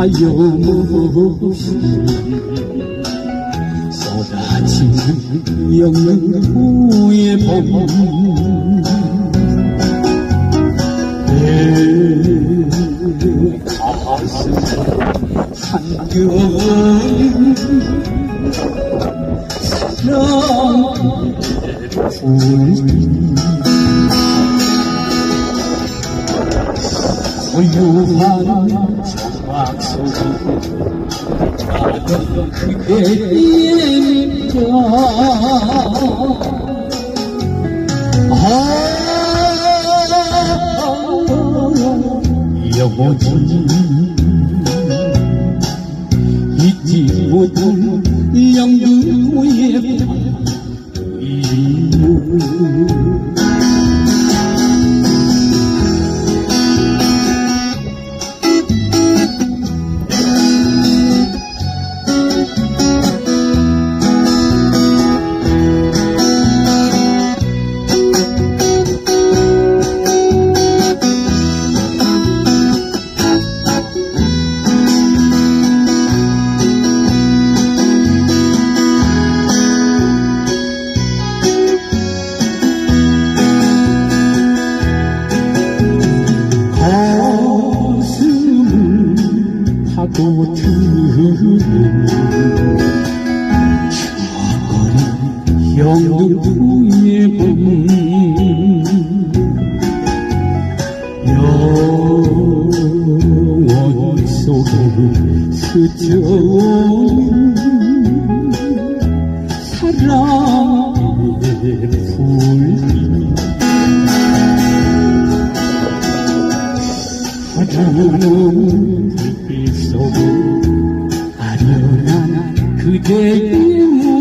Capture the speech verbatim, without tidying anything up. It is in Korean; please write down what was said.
하염없이 쏟아지는 영릉호의 봄 내 가슴 한겨울인 사랑의 불 고요한 정막 속에 작은 그대의 뼈 영원히 잊지 못할 영등호의 이름 파도 트는 추억거린 영등포의 봄 영원 속에 스쳐온 사랑의 불빛 어두운 빛 속에 아련한 그대의